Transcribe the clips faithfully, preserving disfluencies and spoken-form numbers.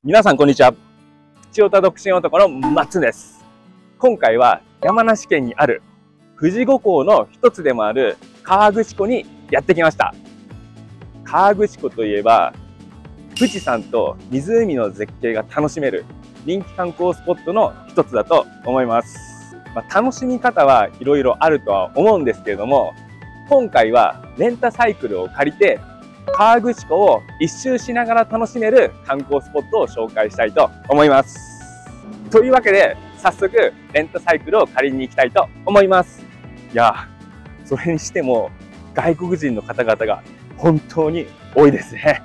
皆さんこんにちは。千代田独身男のマッツンです。今回は山梨県にある富士五湖の一つでもある河口湖にやってきました。河口湖といえば富士山と湖の絶景が楽しめる人気観光スポットの一つだと思います。まあ、楽しみ方はいろいろあるとは思うんですけれども、今回はレンタサイクルを借りて河口湖を一周しながら楽しめる観光スポットを紹介したいと思います。というわけで早速レンタサイクルを借りに行きたいと思います。いや、それにしても外国人の方々が本当に多いですね。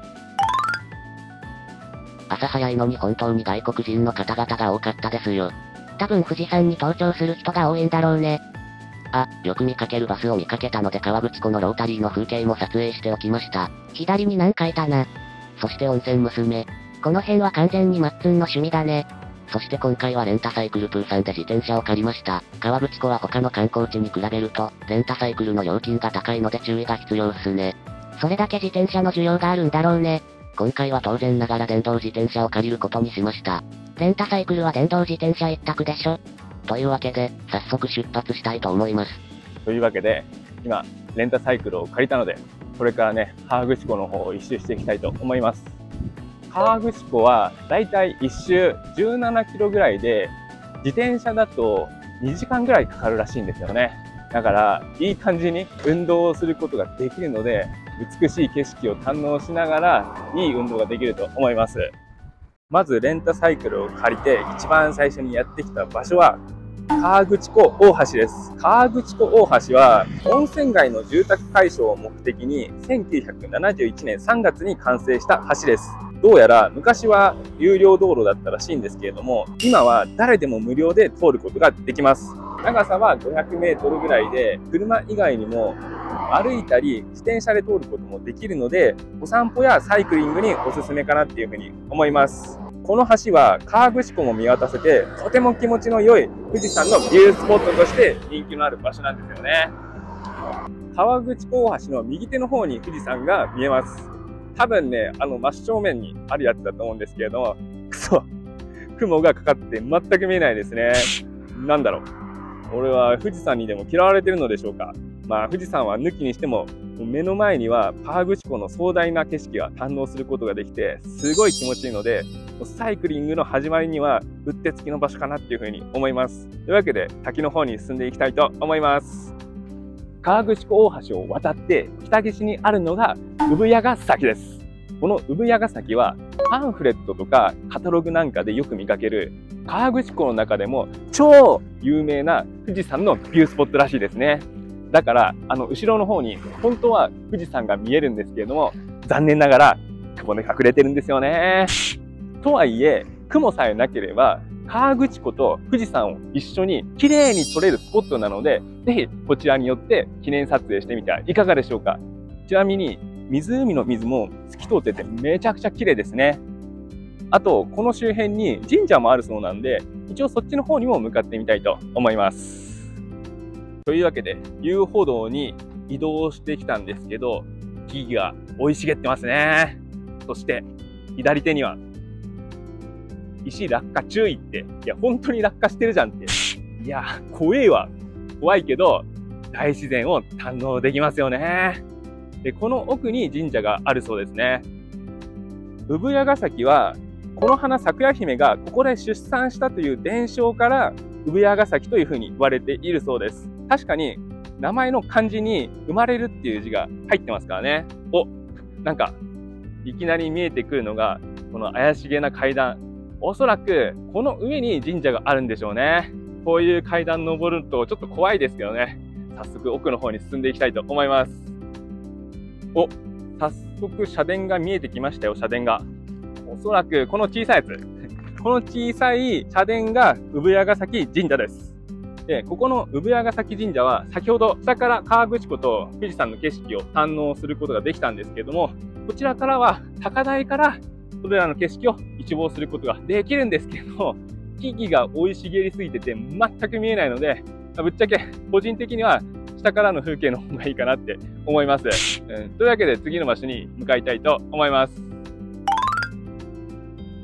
朝早いのに本当に外国人の方々が多かったですよ。多分富士山に登頂する人が多いんだろうね。あ、よく見かけるバスを見かけたので河口湖のロータリーの風景も撮影しておきました。左に何かいたな。そして温泉娘。この辺は完全にマッツンの趣味だね。そして今回はレンタサイクルプーさんで自転車を借りました。河口湖は他の観光地に比べると、レンタサイクルの料金が高いので注意が必要っすね。それだけ自転車の需要があるんだろうね。今回は当然ながら電動自転車を借りることにしました。レンタサイクルは電動自転車一択でしょ。というわけで、早速出発したいと思います。 というわけで、今、レンタサイクルを借りたので、これからね、河口湖の方を一周していきたいと思います。河口湖はだいたい一周じゅうななキロぐらいで、自転車だとにじかんぐらいかかるらしいんですよね。だから、いい感じに運動をすることができるので、美しい景色を堪能しながら、いい運動ができると思います。まずレンタサイクルを借りて一番最初にやってきた場所は河口湖大橋です。河口湖大橋は温泉街の住宅解消を目的にせんきゅうひゃくななじゅういちねんさんがつに完成した橋です。どうやら昔は有料道路だったらしいんですけれども、今は誰でも無料で通ることができます。長さはごひゃくメートルぐらいで、車以外にも歩いたり自転車で通ることもできるので、お散歩やサイクリングにおすすめかなっていうふうに思います。この橋は河口湖も見渡せて、とても気持ちの良い富士山のビュースポットとして人気のある場所なんですよね。河口湖大橋の右手の方に富士山が見えます。多分ね、あの真正面にあるやつだと思うんですけれども、くそ、雲がかかって全く見えないですね。なんだろう。俺は富士山にでも嫌われてるのでしょうか。まあ富士山は抜きにしても、目の前には河口湖の壮大な景色が堪能することができて、すごい気持ちいいので、サイクリングの始まりにはうってつけの場所かなっていうふうに思います。というわけで滝の方に進んでいきたいと思います。河口湖大橋を渡って北岸にあるのが産屋ヶ崎です。この産屋ヶ崎はパンフレットとかカタログなんかでよく見かける河口湖の中でも超有名な富士山のビュースポットらしいですね。だからあの後ろの方に本当は富士山が見えるんですけれども、残念ながら雲で隠れてるんですよね。とはいえ雲さえなければ河口湖と富士山を一緒に綺麗に撮れるスポットなので、ぜひこちらに寄って記念撮影してみてはいかがでしょうか。ちなみに湖の水も透き通っててめちゃくちゃ綺麗ですね。あとこの周辺に神社もあるそうなんで、一応そっちの方にも向かってみたいと思います。というわけで遊歩道に移動してきたんですけど、木々が生い茂ってますね。そして左手には石落下注意って、いや本当に落下してるじゃんって、いや怖えわ。怖いけど大自然を堪能できますよね。でこの奥に神社があるそうですね。産屋ヶ崎はこの花咲夜姫がここで出産したという伝承から産屋ヶ崎というふうに言われているそうです。確かに名前の漢字に生まれるっていう字が入ってますからね。お、なんかいきなり見えてくるのがこの怪しげな階段。おそらくこの上に神社があるんでしょうね。こういう階段登るとちょっと怖いですけどね。早速奥の方に進んでいきたいと思います。お、早速社殿が見えてきましたよ、社殿が。おそらくこの小さいやつ。この小さい社殿が産屋ヶ崎神社です。で、ここの産屋ヶ崎神社は先ほど下から河口湖と富士山の景色を堪能することができたんですけれども、こちらからは高台からそれらの景色を一望することができるんですけど、木々が生い茂りすぎてて全く見えないので、ぶっちゃけ個人的には下からの風景の方がいいかなって思います。うん、というわけで次の場所に向かいたいと思います。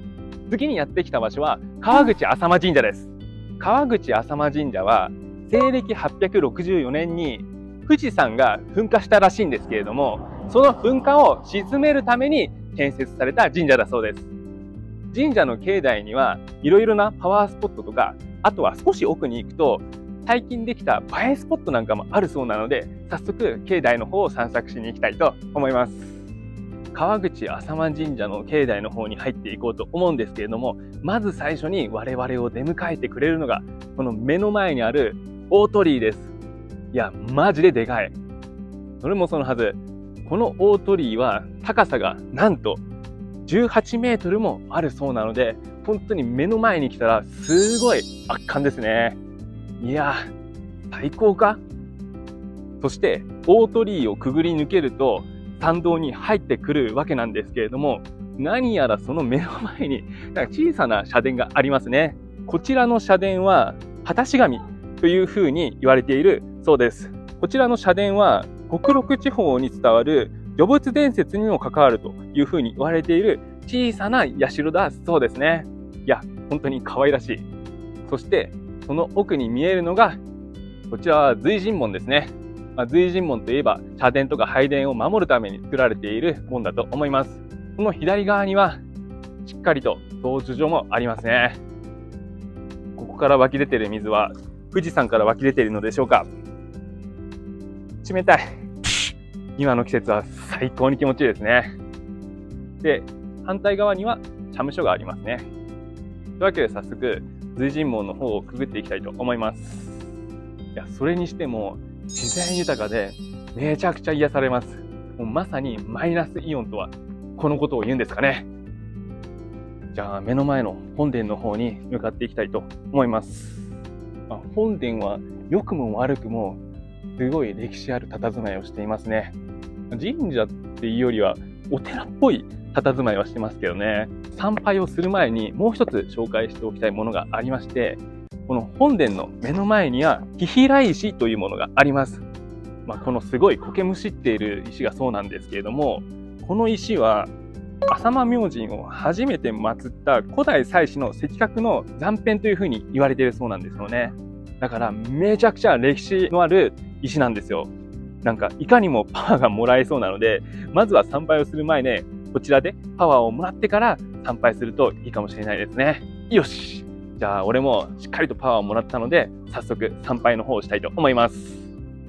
次にやってきた場所は川口浅間神社です。川口浅間神社は西暦はっぴゃくろくじゅうよねんに富士山が噴火したらしいんですけれども、その噴火を鎮めるために建設された神社だそうです。神社の境内にはいろいろなパワースポットとか、あとは少し奥に行くと最近できた映えスポットなんかもあるそうなので、早速境内の方を散策しに行きたいと思います。川口浅間神社の境内の方に入っていこうと思うんですけれども、まず最初に我々を出迎えてくれるのがこの目の前にある大鳥居です。いやマジででかい。それもそのはず、この大鳥居は高さがなんとじゅうはちメートルもあるそうなので、本当に目の前に来たらすごい圧巻ですね。いや最高か。そして大鳥居をくぐり抜けると参道に入ってくるわけなんですけれども、何やらその目の前になんか小さな社殿がありますね。こちらの社殿は果たし神というふうに言われているそうです。こちらの社殿は北陸地方に伝わる除仏伝説にも関わるというふうに言われている小さな社だそうですね。いや本当に可愛らしい。そしてその奥に見えるのがこちらは随神門ですね。まあ、随神門といえば社殿とか拝殿を守るために作られている門だと思います。この左側にはしっかりと掃除所もありますね。ここから湧き出ている水は富士山から湧き出ているのでしょうか。冷たい。今の季節は最高に気持ちいいですね。で、反対側には社務所がありますね。というわけで早速随神門の方をくぐっていきたいと思います。いやそれにしても自然豊かでめちゃくちゃ癒されます。もうまさにマイナスイオンとはこのことを言うんですかね。じゃあ目の前の本殿の方に向かっていきたいと思います。まあ、本殿は良くも悪くもすごい歴史ある佇まいをしていますね。神社っていうよりはお寺っぽい佇まいはしてますけどね。参拝をする前にもう一つ紹介しておきたいものがありまして、この本殿の目の前にはヒヒラ石というものがあります。まあ、このすごい苔むしっている石がそうなんですけれども、この石は浅間明神を初めて祀った古代祭祀の石刻の残片というふうに言われているそうなんですよね。だからめちゃくちゃ歴史のある石なんですよ。なんかいかにもパワーがもらえそうなので、まずは参拝をする前ね、こちらでパワーをもらってから参拝するといいかもしれないですね。よし、じゃあ俺もしっかりとパワーをもらったので、早速参拝の方をしたいと思います。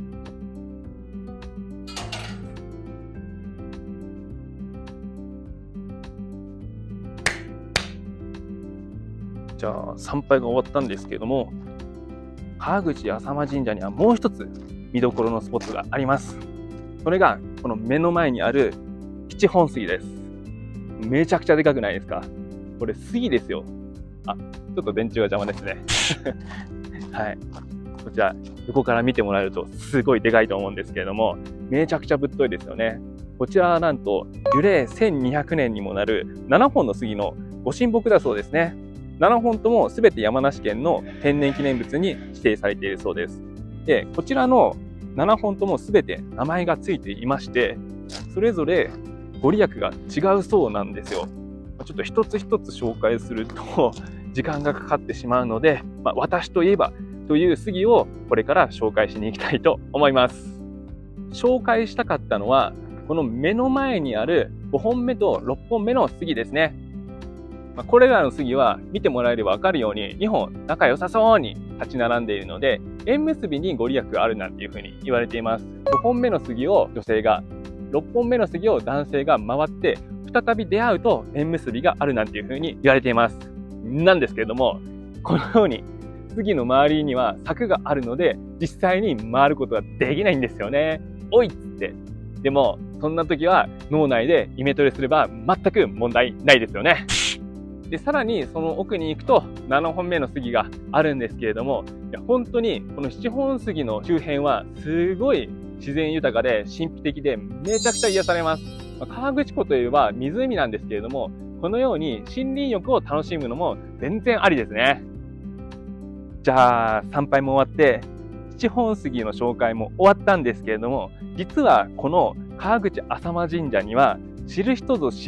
じゃあ参拝が終わったんですけれども、川口浅間神社にはもう一つ見どころのスポットがあります。それがこの目の前にある七本杉です。めちゃくちゃでかくないですか。これ杉ですよ。あ、ちょっと電柱が邪魔ですね。はい。こちら横から見てもらえるとすごいでかいと思うんですけれども、めちゃくちゃぶっといですよね。こちらはなんと樹齢せんにひゃくねんにもなるななほんの杉のご神木だそうですね。ななほんともすべて山梨県の天然記念物に指定されているそうです。で、こちらのななほんともすべて名前がついていまして、それぞれご利益が違うそうなんですよ。ちょっと一つ一つ紹介すると時間がかかってしまうので、まあ、私といえばという杉をこれから紹介しに行きたいと思います。紹介したかったのは、この目の前にあるごほんめとろっぽんめの杉ですね。これらの杉は見てもらえればわかるようににほん仲良さそうに立ち並んでいるので、縁結びにご利益があるなんていうふうに言われています。ごほんめの杉を女性が、ろっぽんめの杉を男性が回って再び出会うと縁結びがあるなんていうふうに言われています。なんですけれども、このように杉の周りには柵があるので実際に回ることができないんですよね。おいっつって。でもそんな時は脳内でイメトレすれば全く問題ないですよね。で、さらにその奥に行くとななほんめの杉があるんですけれども、いや本当にこの七本杉の周辺はすごい自然豊かで神秘的でめちゃくちゃ癒されます。まあ、河口湖といえば湖なんですけれども、このように森林浴を楽しむのも全然ありですね。じゃあ参拝も終わって七本杉の紹介も終わったんですけれども、実はこの川口浅間神社には知る人ぞ知る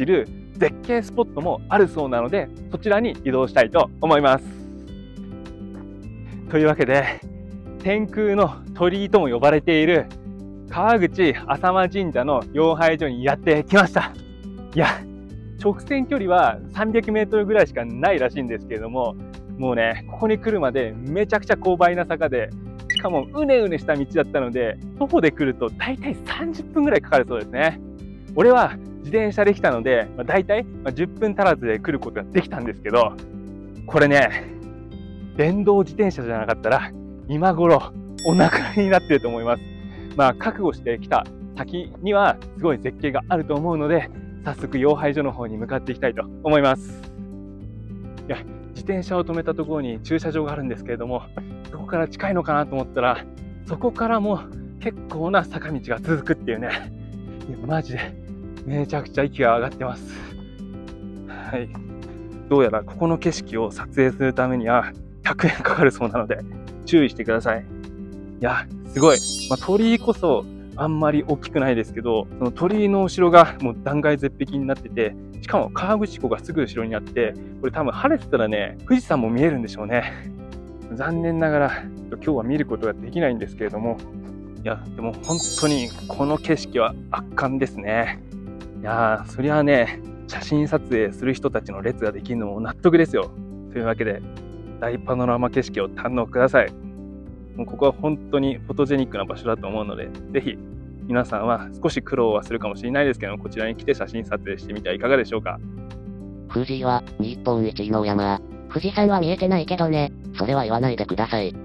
絶景スポットもあるそうなので、そちらに移動したいと思います。というわけで、天空の鳥居とも呼ばれている川口浅間神社の妖拝所にやってきました。いや、直線距離はさんびゃくメートルぐらいしかないらしいんですけれども、もうね、ここに来るまでめちゃくちゃ勾配な坂で、しかもうねうねした道だったので、徒歩で来ると大体さんじゅっぷんぐらいかかるそうですね。俺は自転車で来たので、まあ、大体じゅっぷん足らずで来ることができたんですけど、これね、電動自転車じゃなかったら今頃お亡くなりになっていると思います。まあ覚悟してきた先にはすごい絶景があると思うので、早速妖拝所の方に向かっていきたいと思います。いや、自転車を止めたところに駐車場があるんですけれども、そこから近いのかなと思ったら、そこからも結構な坂道が続くっていうね、いやマジでめちゃくちゃ息が上がってます。はい、どうやらここの景色を撮影するためにはひゃくえんかかるそうなので注意してください。いや、すごい、まあ、鳥居こそあんまり大きくないですけど、その鳥居の後ろがもう断崖絶壁になってて、しかも河口湖がすぐ後ろにあって、これ多分晴れてたらね、富士山も見えるんでしょうね。残念ながら今日は見ることができないんですけれども、いや、でも本当にこの景色は圧巻ですね。いやー、そりゃあね、写真撮影する人たちの列ができるのも納得ですよ。というわけで、大パノラマ景色を堪能ください。もうここは本当にフォトジェニックな場所だと思うので、ぜひ皆さんは少し苦労はするかもしれないですけども、こちらに来て写真撮影してみてはいかがでしょうか。 富士は日本一の山。富士山は見えてないけどね。それは言わないでください。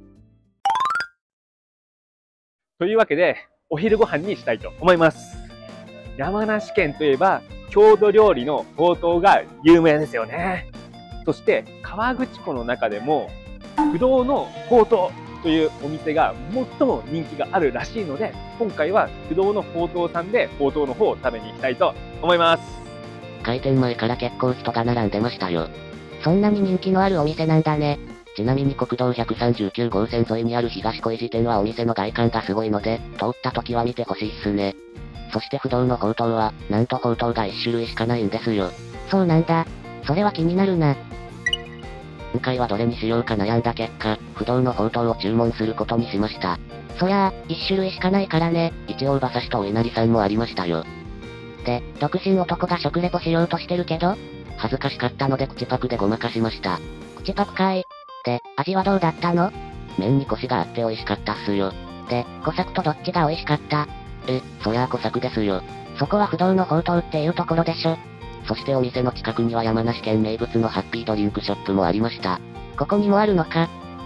というわけで、お昼ご飯にしたいと思います。山梨県といえば、郷土料理のほうとうが有名ですよね。そして、河口湖の中でも、不動のほうとうというお店が最も人気があるらしいので、今回は不動のほうとうさんでほうとうの方を食べに行きたいと思います。 開店前から結構人が並んでましたよ。そんなに人気のあるお店なんだね。ちなみに国道ひゃくさんじゅうきゅう号線沿いにある東小路店はお店の外観がすごいので、通った時は見てほしいっすね。そして不動のほうとうは、なんとほうとうがいち種類しかないんですよ。そうなんだ。それは気になるな。今回はどれにしようか悩んだ結果、不動のほうとうを注文することにしました。そりゃあ、いち種類しかないからね。一応馬刺しとお稲荷さんもありましたよ。で、独身男が食レポしようとしてるけど、恥ずかしかったので口パクでごまかしました。口パクかい。で、味はどうだったの？麺にコシがあって美味しかったっすよ。で、小作とどっちが美味しかった？え、そりゃあ小作ですよ。そこは不動のほうとうっていうところでしょ。そしてお店の近くには山梨県名物のハッピードリンクショップもありました。ここにもあるのか。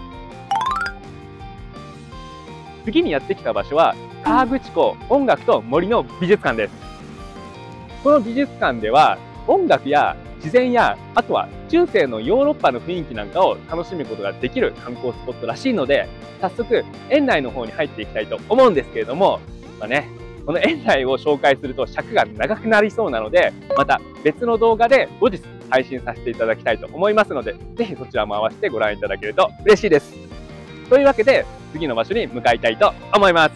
次にやってきた場所は、河口湖音楽と森の美術館です。この美術館では、音楽や自然や、あとは中世のヨーロッパの雰囲気なんかを楽しむことができる観光スポットらしいので、早速園内の方に入っていきたいと思うんですけれども、まあね、この園内を紹介すると尺が長くなりそうなので、また別の動画で後日配信させていただきたいと思いますので、ぜひそちらも合わせてご覧いただけると嬉しいです。というわけで、次の場所に向かいたいと思います。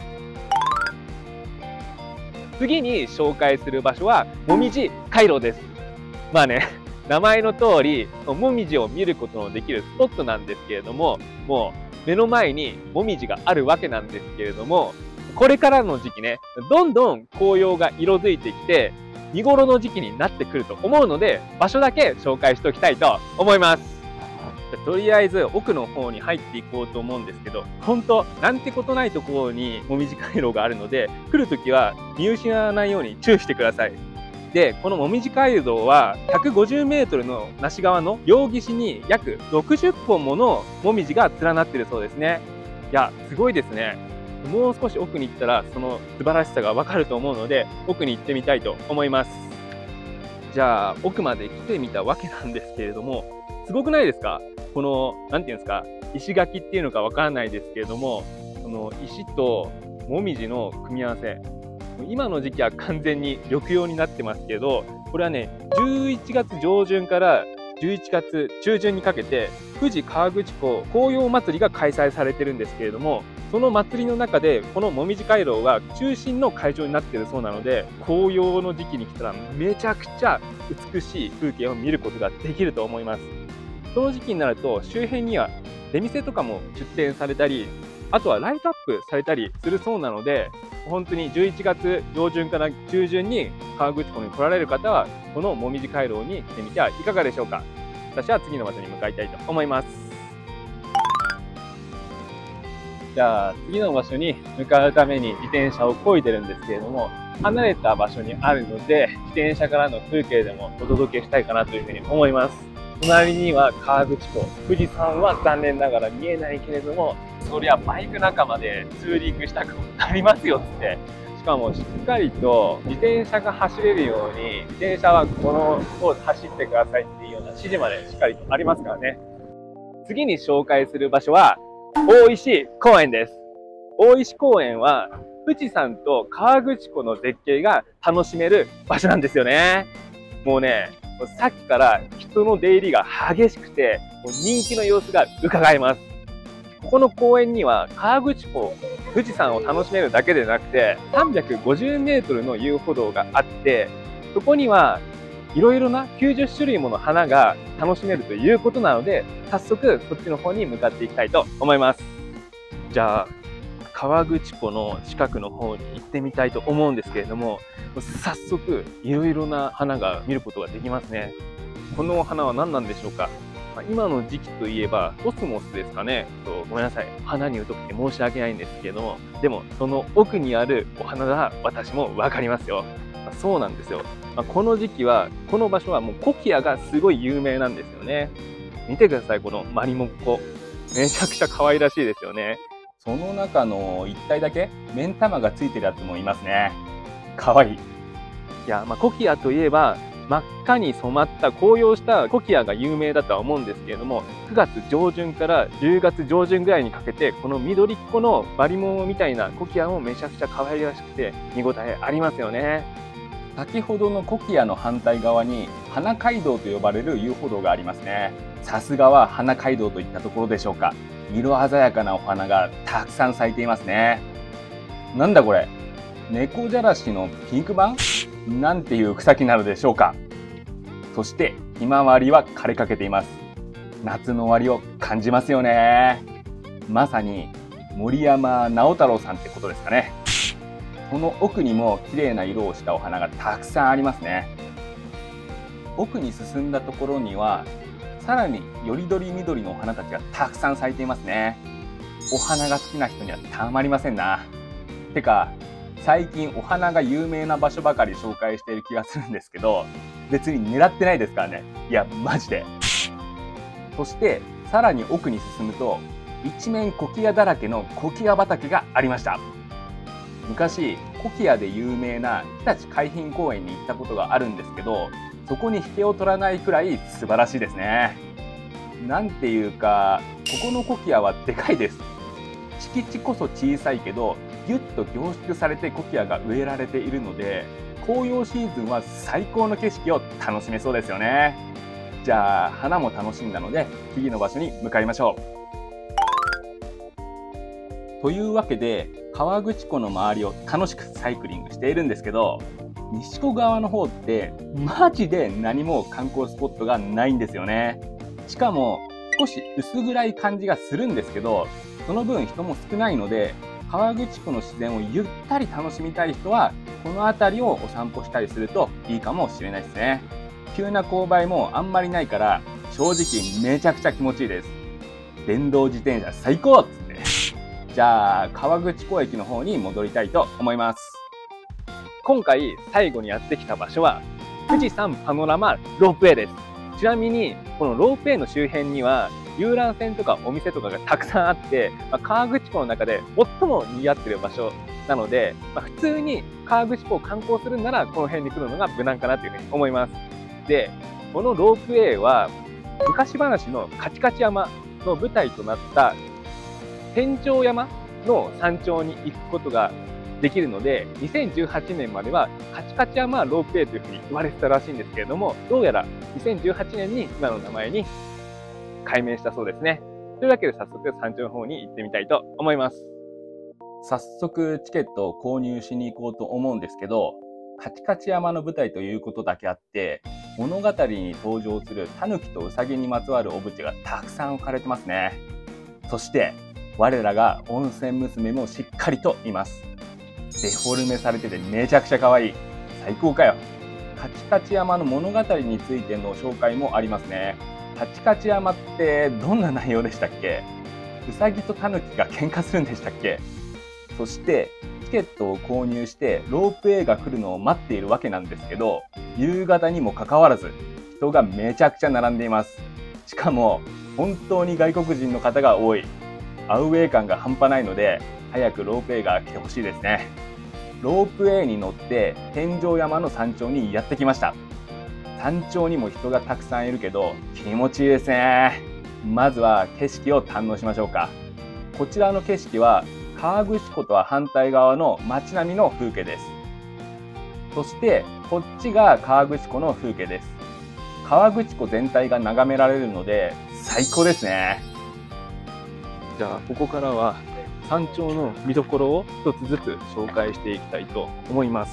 次に紹介する場所は、もみじ回廊です。まあね、名前の通り、もみじを見ることのできるスポットなんですけれども、もう目の前にもみじがあるわけなんですけれども、これからの時期ね、どんどん紅葉が色づいてきて、見頃の時期になってくると思うので、場所だけ紹介しておきたいと思います。とりあえず奥の方に入っていこうと思うんですけど、本当なんてことないところにもみじ回廊があるので、来るときは見失わないように注意してください。で、このもみじ街道はひゃくごじゅうメートルの那須川の両岸に約ろくじゅっぽんものもみじが連なっているそうですね。いや、すごいですね。もう少し奥に行ったらその素晴らしさがわかると思うので、奥に行ってみたいと思います。じゃあ、奥まで来てみたわけなんですけれども、すごくないですか？この、なんていうんですか、石垣っていうのかわからないですけれども、この石ともみじの組み合わせ。今の時期は完全に緑葉になってますけど、これはね、じゅういちがつ上旬からじゅういちがつ中旬にかけて富士河口湖紅葉祭りが開催されてるんですけれども、その祭りの中でこのもみじ回廊が中心の会場になっているそうなので、紅葉の時期に来たらめちゃくちゃ美しい風景を見ることができると思います。その時期になると周辺には出店とかも出店されたり、あとはライトアップされたりするそうなので、本当にじゅういちがつ上旬から中旬に河口湖に来られる方はこのもみじ回廊に来てみてはいかがでしょうか。私は次の場所に向かいたいと思います。じゃあ次の場所に向かうために自転車を漕いでるんですけれども、離れた場所にあるので自転車からの風景でもお届けしたいかなというふうに思います。隣には河口湖、富士山は残念ながら見えないけれども、そりゃバイク仲間でツーリングしたくなりますよって。しかもしっかりと自転車が走れるように、自転車はこのコース走ってくださいっていうような指示までしっかりとありますからね。次に紹介する場所は大石公園です。大石公園は富士山と河口湖の絶景が楽しめる場所なんですよね。もうね、さっきから人の出入りが激しくて、人気の様子が伺えます。ここの公園には河口湖、富士山を楽しめるだけでなくて、さんびゃくごじゅうメートルの遊歩道があって、そこにはいろいろなきゅうじゅっしゅるいもの花が楽しめるということなので、早速そっちの方に向かっていきたいと思います。じゃあ、河口湖の近くの方に行ってみたいと思うんですけれども、早速いろいろな花が見ることができますね。この花は何なんでしょうか。今の時期といえばコスモスですかね。ごめんなさい、花に疎くて申し訳ないんですけれども、でもその奥にあるお花が私も分かりますよ。そうなんですよ。この時期はこの場所はもうコキアがすごい有名なんですよね。見てください、このマリモッコ、めちゃくちゃ可愛らしいですよね。その中の一体だけ目ん玉がついてるやつもいますね。可愛い。いや、まあ、コキアといえば真っ赤に染まった紅葉したコキアが有名だとは思うんですけれども、くがつ上旬からじゅうがつ上旬ぐらいにかけてこの緑っ子のマリモみたいなコキアもめちゃくちゃ可愛らしくて見応えありますよね。先ほどのコキアの反対側に花街道と呼ばれる遊歩道がありますね。さすがは花街道といったところでしょうか。色鮮やかなお花がたくさん咲いていますね。なんだこれ、猫じゃらしのピンク版なんていう草木なのでしょうか。そしてひまわりは枯れかけています。夏の終わりを感じますよね。まさに森山直太朗さんってことですかね。この奥にも綺麗な色をしたお花がたくさんありますね。奥に進んだところにはさらによりどりみどりのお花たちがたくさん咲いていますね。お花が好きな人にはたまりませんな。てか最近お花が有名な場所ばかり紹介している気がするんですけど、別に狙ってないですからね。いやマジで。そしてさらに奥に進むと一面コキアだらけのコキア畑がありました。昔コキアで有名な日立海浜公園に行ったことがあるんですけど、そこに引けを取らないくらい素晴らしいですね。なんていうか、ここのコキアはでかいです。敷地こそ小さいけどギュッと凝縮されてコキアが植えられているので、紅葉シーズンは最高の景色を楽しめそうですよね。じゃあ花も楽しんだので次の場所に向かいましょう。というわけで河口湖の周りを楽しくサイクリングしているんですけど、西湖側の方ってマジで何も観光スポットがないんですよね。しかも少し薄暗い感じがするんですけど、その分人も少ないので、河口湖の自然をゆったり楽しみたい人はこの辺りをお散歩したりするといいかもしれないですね。急な勾配もあんまりないから正直めちゃくちゃ気持ちいいです。電動自転車最高っつって。じゃあ河口湖駅の方に戻りたいと思います。今回最後にやってきた場所は富士山パノラマロープウェイです。ちなみにこのロープウェイの周辺には遊覧船とかお店とかがたくさんあって、まあ、河口湖の中で最も賑わっている場所なので、まあ、普通に河口湖を観光するならこの辺に来るのが無難かなというふうに思います。で、このロープウェイは昔話のカチカチ山の舞台となった天井山の山頂に行くことができるので、にせんじゅうはちねんまではカチカチ山ロープウェイというふうに言われてたらしいんですけれども、どうやらにせんじゅうはちねんに今の名前に改名したそうですね。というわけで早速山頂の方に行ってみたいと思います。早速チケットを購入しに行こうと思うんですけど、カチカチ山の舞台ということだけあって、物語に登場するタヌキとウサギにまつわるオブジェがたくさん置かれてますね。そして我らが温泉娘もしっかりといます。デフォルメされててめちゃくちゃ可愛い。最高かよ。カチカチ山の物語についての紹介もありますね。カチカチ山ってどんな内容でしたっけ？ウサギとタヌキが喧嘩するんでしたっけ？そしてチケットを購入してロープウェイが来るのを待っているわけなんですけど、夕方にもかかわらず人がめちゃくちゃ並んでいます。しかも本当に外国人の方が多い。アウェー感が半端ないので、早くロープウェイが来てほしいですね。ロープウェイに乗って天井山の山頂にやってきました。山頂にも人がたくさんいるけど気持ちいいですね。まずは景色を堪能しましょうか。こちらの景色は河口湖とは反対側の街並みの風景です。そしてこっちが河口湖の風景です。河口湖全体が眺められるので最高ですね。じゃあここからは山頂の見どころを一つずつ紹介していきたいと思います。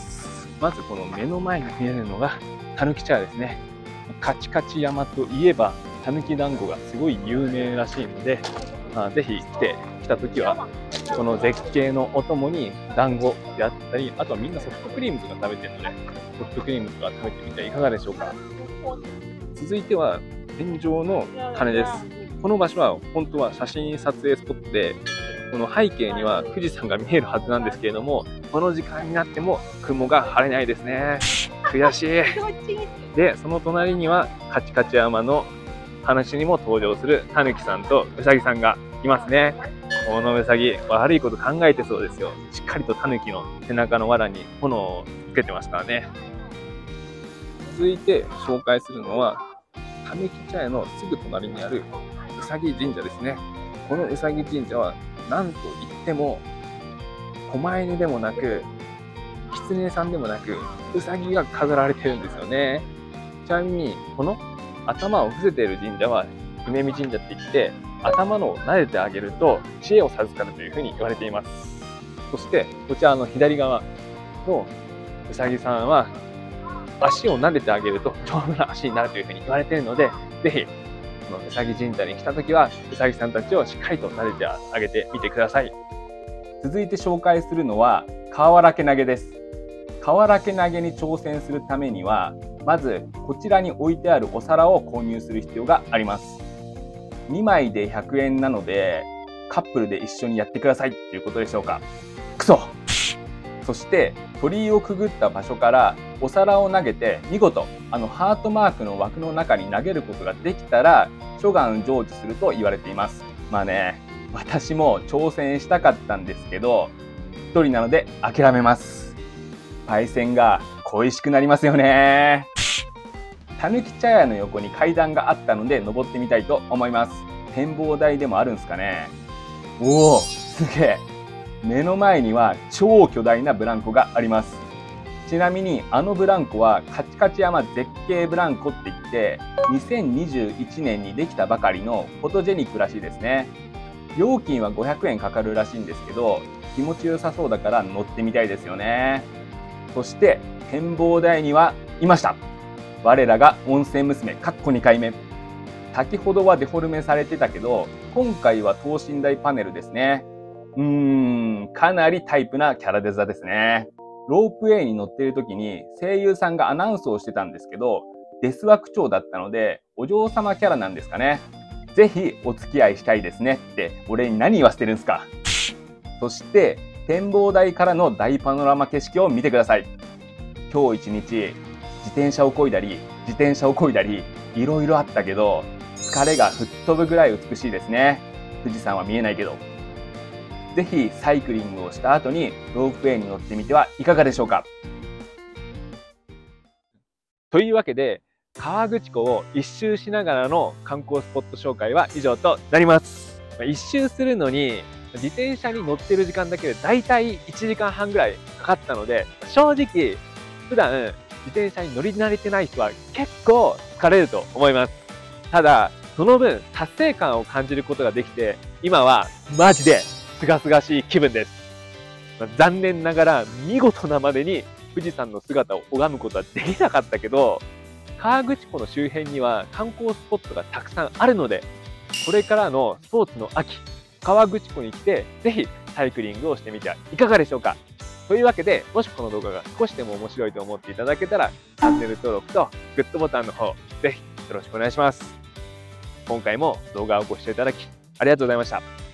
まずこの目の前に見えるのがたぬき茶屋ですね。カチカチ山といえばたぬき団子がすごい有名らしいので、まあ、ぜひ来て来た時はこの絶景のお供に団子であったり、あとはみんなソフトクリームとか食べてるのでソフトクリームとか食べてみてはいかがでしょうか。続いては天井の鐘です。この場所は本当は写真撮影スポットで、この背景には富士山が見えるはずなんですけれども、この時間になっても雲が晴れないですね。悔しい。で、その隣にはカチカチ山の話にも登場するタヌキさんとウサギさんがいますね。このウサギ悪いこと考えてそうですよ。しっかりとタヌキの背中の藁に炎をつけてますからね。続いて紹介するのはたぬき茶屋のすぐ隣にあるうさぎ神社ですね。このうさぎ神社はなんといっても狛犬でもなく狐さんでもなくうさぎが飾られてるんですよね。ちなみにこの頭を伏せている神社は梅見神社って言って、頭の撫でてあげると知恵を授かるというふうに言われています。そしてこちらの左側のうさぎさんは足を撫でてあげると丈夫な足になるというふうに言われているので、ぜひこのうさぎ神社に来た時はうさぎさんたちをしっかりと撫でてあげてみてください。続いて紹介するのは瓦け投げです。瓦け投げに挑戦するためには、まずこちらに置いてあるお皿を購入する必要があります。にまいでひゃくえんなのでカップルで一緒にやってくださいということでしょうか。クソ。そして鳥居をくぐった場所からお皿を投げて見事あのハートマークの枠の中に投げることができたら諸願成就すると言われています。まあね、私も挑戦したかったんですけど一人なので諦めます。パイセンが恋しくなりますよね。たぬき茶屋の横に階段があったので登ってみたいと思います。展望台でもあるんですかね。おお、すげえ。目の前には超巨大なブランコがあります。ちなみにあのブランコはカチカチ山絶景ブランコって言ってにせんにじゅういちねんにできたばかりのフォトジェニックらしいですね。料金はごひゃくえんかかるらしいんですけど、気持ちよさそうだから乗ってみたいですよね。そして展望台にはいました。我らが温泉娘かっこにかいめ。先ほどはデフォルメされてたけど今回は等身大パネルですね。うーん、かなりタイプなキャラデザですね。ロープウェイに乗っている時に声優さんがアナウンスをしてたんですけど、デス枠調だったのでお嬢様キャラなんですかね。ぜひお付き合いしたいですねって俺に何言わせてるんですか。そして展望台からの大パノラマ景色を見てください。今日一日自転車を漕いだり自転車を漕いだりいろいろあったけど疲れが吹っ飛ぶぐらい美しいですね。富士山は見えないけど。ぜひサイクリングをした後にロープウェイに乗ってみてはいかがでしょうか。というわけで河口湖を一周しながらの観光スポット紹介は以上となります。一周するのに自転車に乗ってる時間だけでだいたいいちじかんはんぐらいかかったので、正直、普段自転車に乗り慣れてない人は結構疲れると思います。ただ、その分達成感を感じることができて、今はマジで清々しい気分です。まあ、残念ながら見事なまでに富士山の姿を拝むことはできなかったけど、河口湖の周辺には観光スポットがたくさんあるので、これからのスポーツの秋、河口湖に来て、ぜひサイクリングをしてみてはいかがでしょうか。というわけで、もしこの動画が少しでも面白いと思っていただけたら、チャンネル登録とグッドボタンの方、ぜひよろしくお願いします。今回も動画をご視聴いただきありがとうございました。